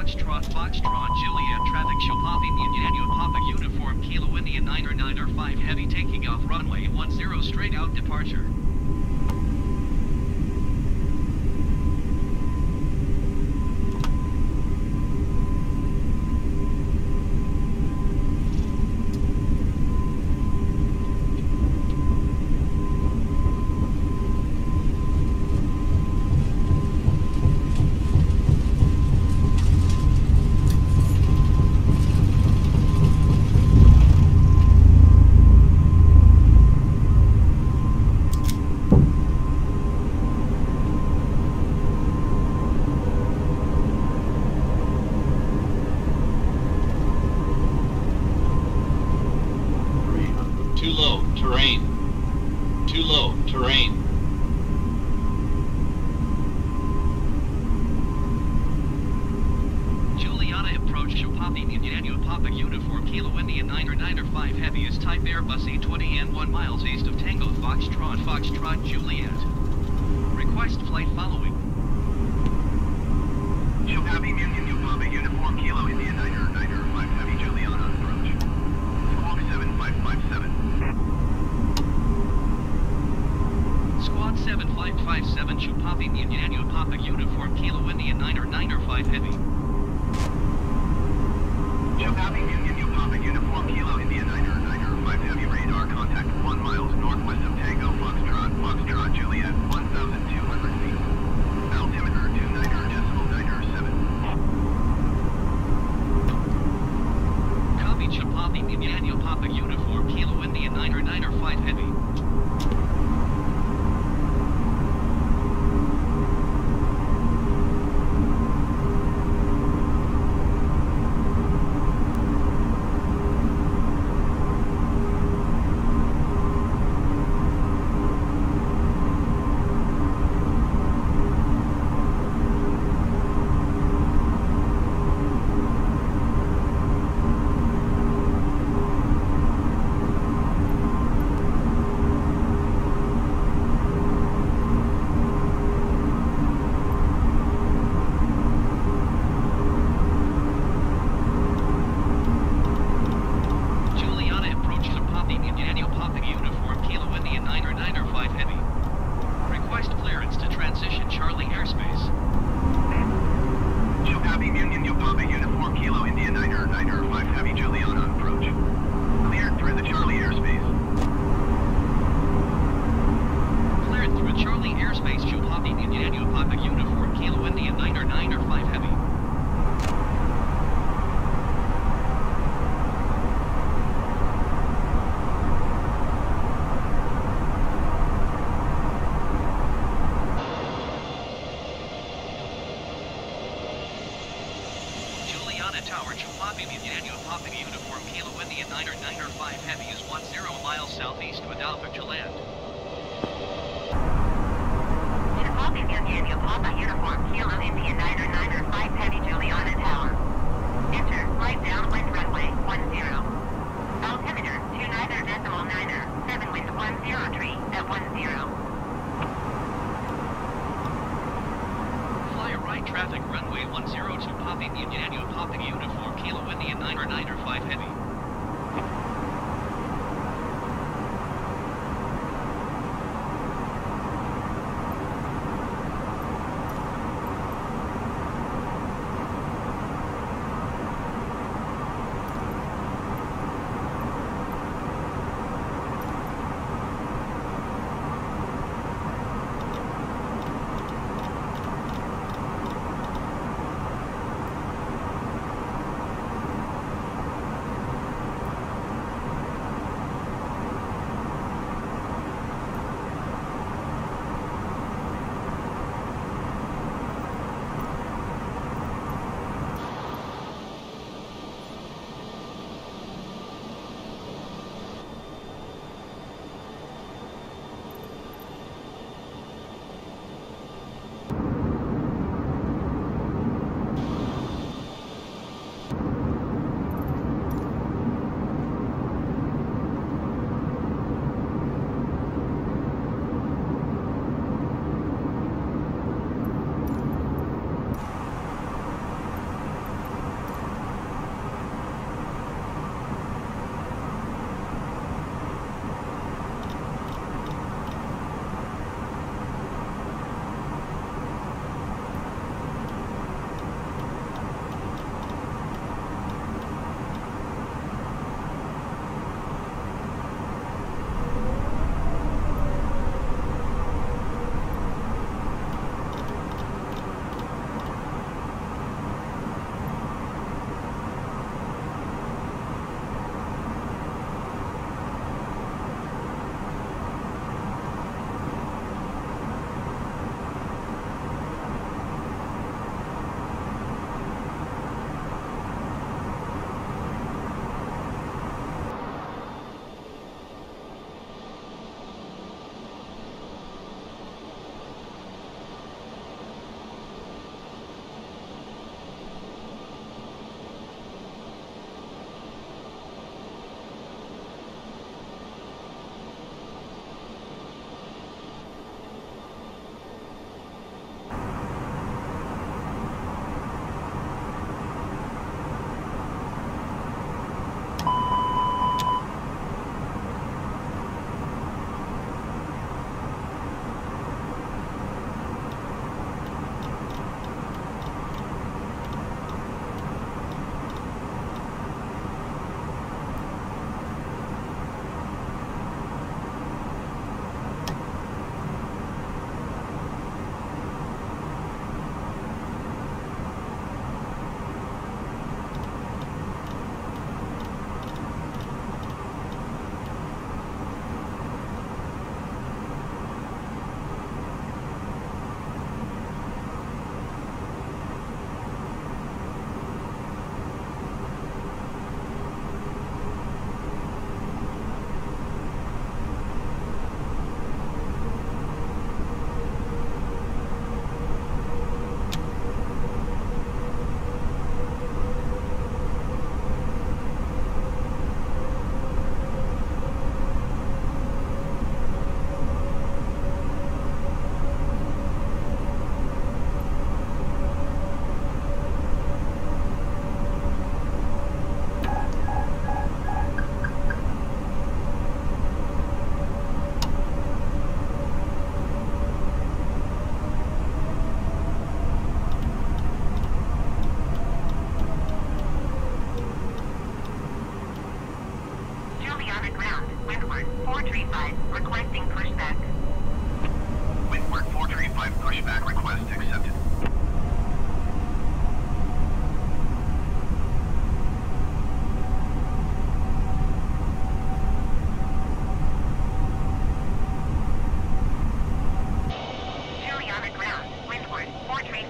Foxtrot, Foxtrot, Juliet, traffic show popping Yanuit Papa Uniform, Kilo India 995 heavy taking off runway 10 straight out departure.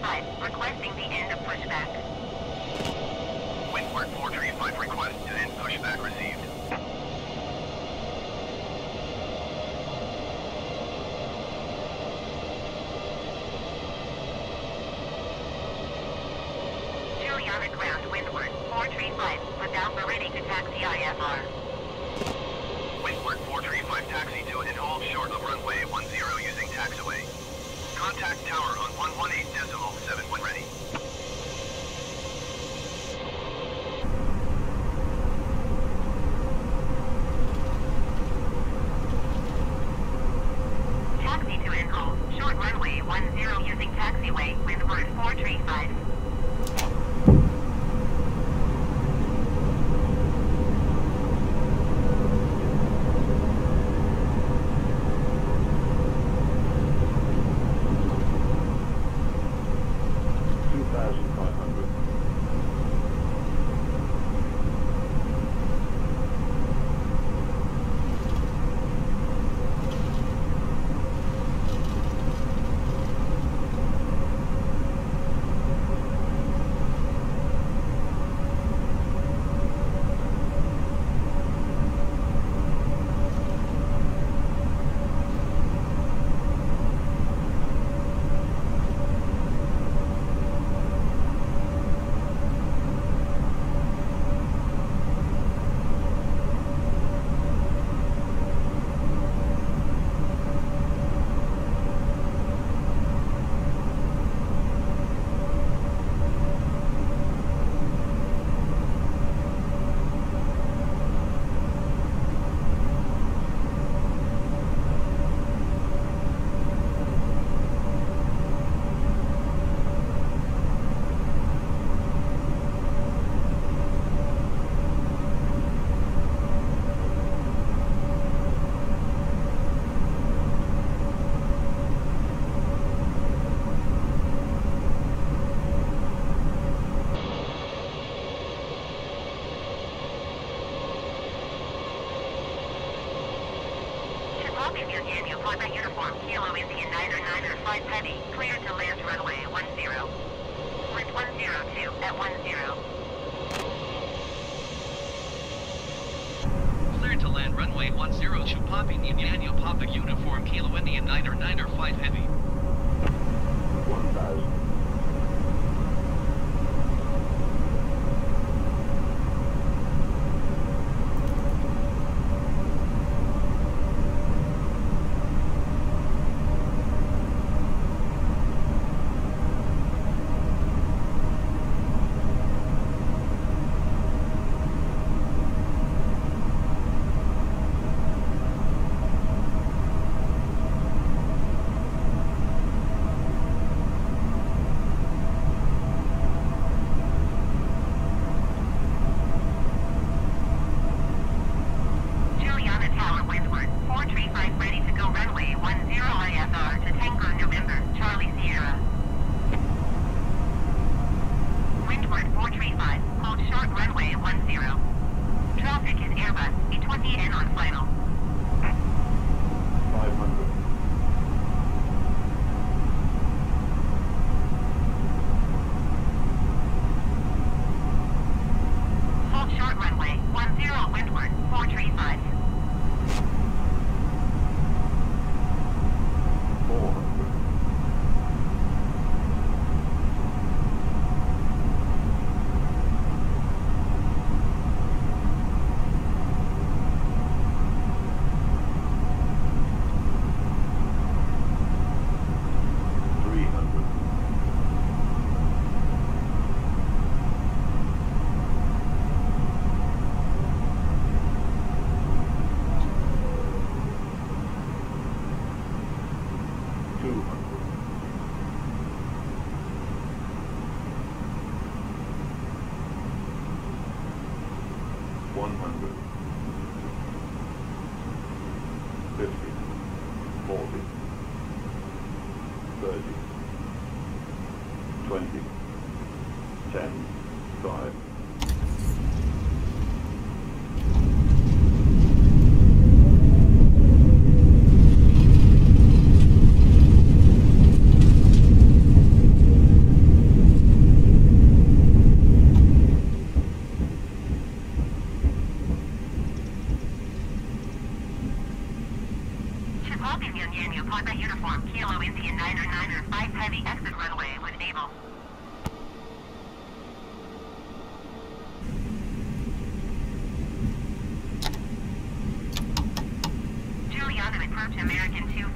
435, requesting the end of pushback. Windward 435 request to end pushback received. Juliana ground windward 435, without ready to taxi IFR. Windward 435 taxi to and hold short of runway 10 using taxiway. Contact tower on 118.7 when ready. Taxi to and hold short runway 10 using taxiway, windward 435. In your Daniel Papa uniform, Kilo Indian 995 Heavy, cleared to land runway 10. Wind 102 at 10. Cleared to land runway 10 Chupapi Daniel Papa uniform Kilo Indian 995 Heavy. 1000.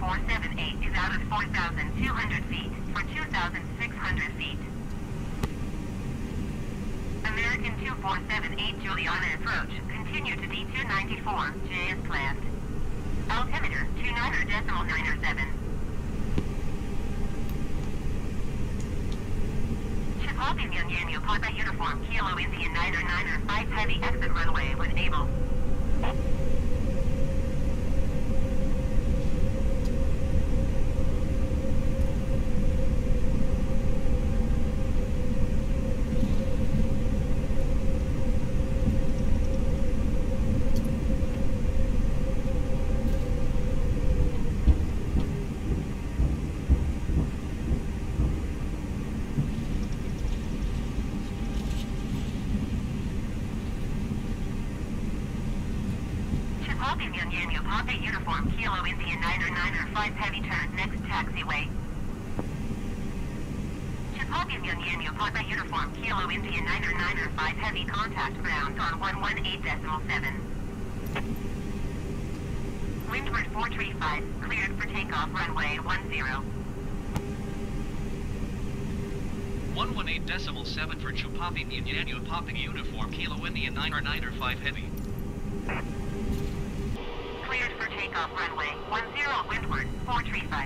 2478 is out at 4,200 feet for 2,600 feet. American 2478 Juliana approach. Continue to D294, J is planned. Altimeter 29.97. Chipawbi Myanyanyu Papa Uniform Kilo Indian 995 heavy exit runway when able. Chipawbi Myanyanyu Papa Uniform Kilo Indian 995 heavy turn next taxiway. Chipawbi Myanyanyu Papa Uniform Kilo Indian 995 heavy contact ground on 118.7. Windward 435, cleared for takeoff runway 10. 118.7 for Chipawbi Myanyanyu Papa Uniform Kilo Indian 995 heavy. Cleared for takeoff runway 10 windward 435.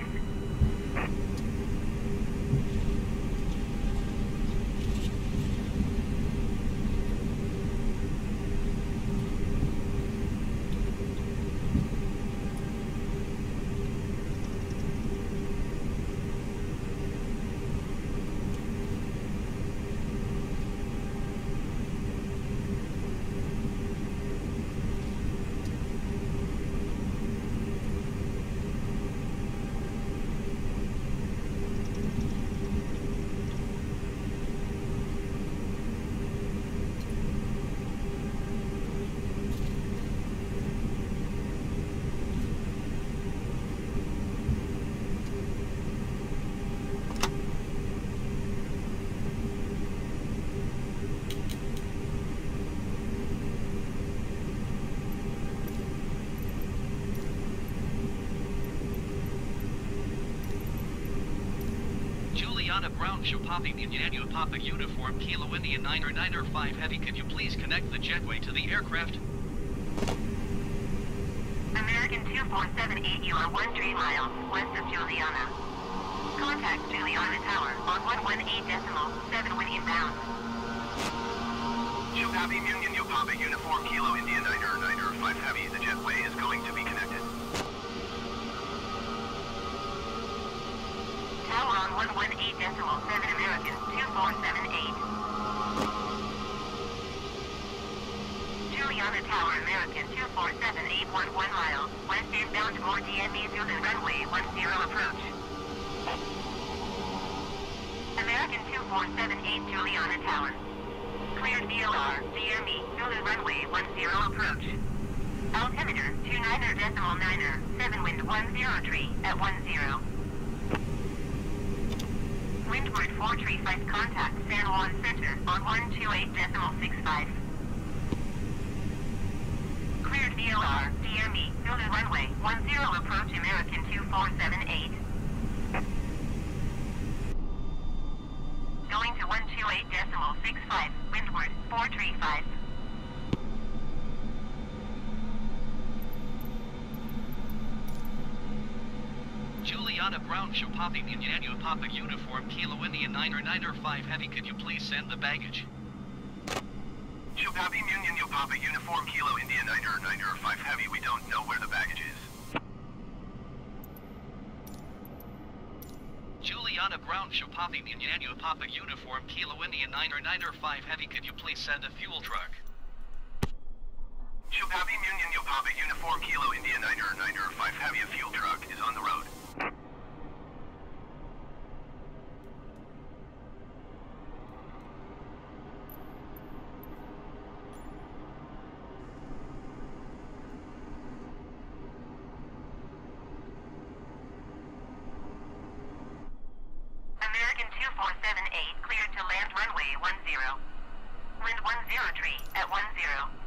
Juliana Brown Chipawbi Myanyanyu Papa Uniform Kilo Indian 995 heavy, could you please connect the jetway to the aircraft? American 2478, you are 13 miles west of Juliana. Contact Juliana Tower on 118.7 when inbound. Chipawbi Myanyanyu Papa Uniform Kilo Indian 995 heavy. The jetway is going to be connected. Tower on 118.7 American 2478. Juliana Tower American 2478 11 miles west inbound toward DME Zulu runway 10 approach. American 2478 Juliana Tower. Cleared VOR DME Zulu runway 10 approach. Altimeter 29.9, 7 wind 10 at 10. Windward 435 contact San Juan Center on 128.65. Cleared VOR, DME, Zulu runway 10 approach American 2478. Going to 128.65, windward 435. Juliana Brown Chipawbi Myanyanyu Papa Uniform Kilo Indian 995 heavy, could you please send the baggage? Chipawbi Myanyanyu Papa Uniform Kilo Indian 995 heavy. We don't know where the baggage is. Juliana Brown Chipawbi Myanyanyu Papa Uniform Kilo Indian 995 heavy, could you please send a fuel truck? Chipawbi Myanyanyu Papa Uniform Kilo Indian 995 heavy. A fuel truck is on the road. American 2478 cleared to land runway 10. Wind 10 tree at 10.